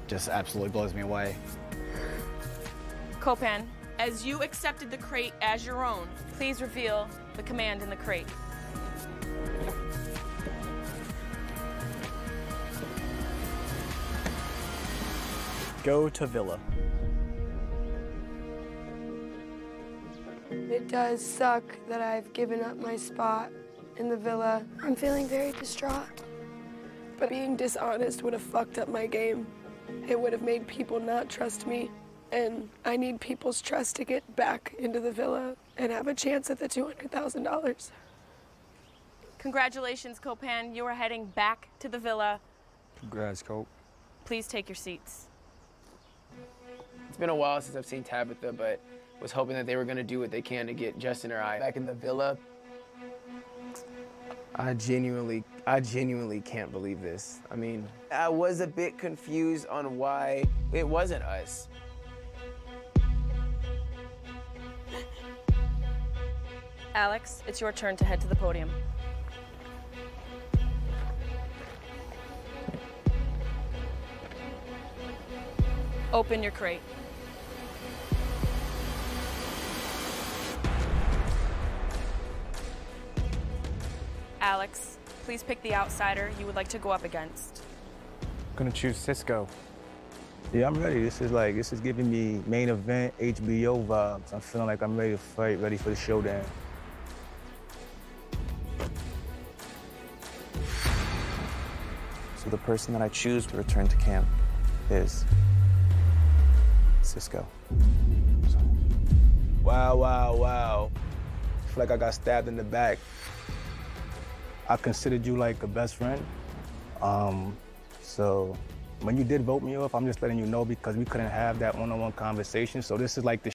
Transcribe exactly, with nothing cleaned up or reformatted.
just absolutely blows me away. Copan, as you accepted the crate as your own, please reveal the command in the crate. Go to Villa. It does suck that I've given up my spot in the Villa. I'm feeling very distraught. But being dishonest would have fucked up my game. It would have made people not trust me. And I need people's trust to get back into the Villa and have a chance at the two hundred thousand dollars. Congratulations, Copan. You are heading back to the Villa. Congrats, Cope. Please take your seats. It's been a while since I've seen Tabitha, but was hoping that they were going to do what they can to get Justin or I back in the Villa. I genuinely, I genuinely can't believe this. I mean, I was a bit confused on why it wasn't us. Alex, it's your turn to head to the podium. Open your crate. Alex, please pick the outsider you would like to go up against. I'm gonna choose Cisco. Yeah, I'm ready. This is like, this is giving me main event H B O vibes. I'm feeling like I'm ready to fight, ready for the showdown. So the person that I choose to return to camp is Cisco. So. Wow, wow, wow. I feel like I got stabbed in the back. I considered you like a best friend. Um, so when you did vote me off, I'm just letting you know because we couldn't have that one-on-one conversation. So this is like the